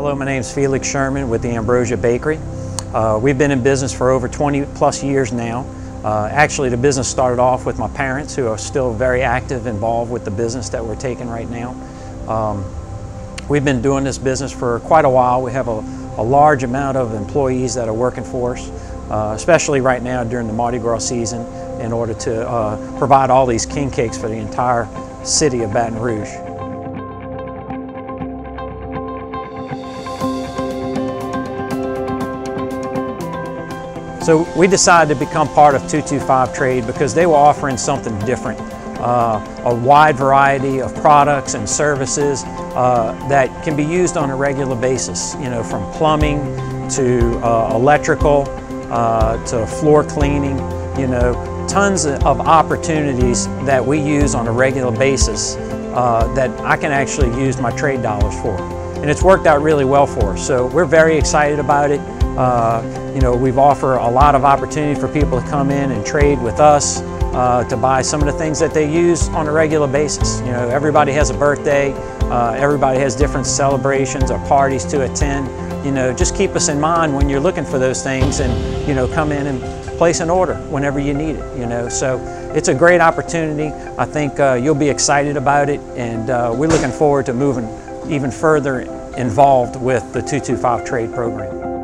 Hello, my name is Felix Sherman with the Ambrosia Bakery. We've been in business for over 20 plus years now. Actually, the business started off with my parents, who are still very active, involved with the business that we're taking right now. We've been doing this business for quite a while. We have a large amount of employees that are working for us, especially right now during the Mardi Gras season, in order to provide all these king cakes for the entire city of Baton Rouge. So we decided to become part of 225 Trade because they were offering something different, a wide variety of products and services that can be used on a regular basis, you know, from plumbing to electrical to floor cleaning, you know, tons of opportunities that we use on a regular basis that I can actually use my trade dollars for. And it's worked out really well for us. So we're very excited about it. You know, we've offered a lot of opportunity for people to come in and trade with us to buy some of the things that they use on a regular basis. You know, everybody has a birthday, everybody has different celebrations or parties to attend. You know, just keep us in mind when you're looking for those things, and, you know, come in and place an order whenever you need it, you know. So it's a great opportunity. I think you'll be excited about it, and we're looking forward to moving even further involved with the 225 Trade program.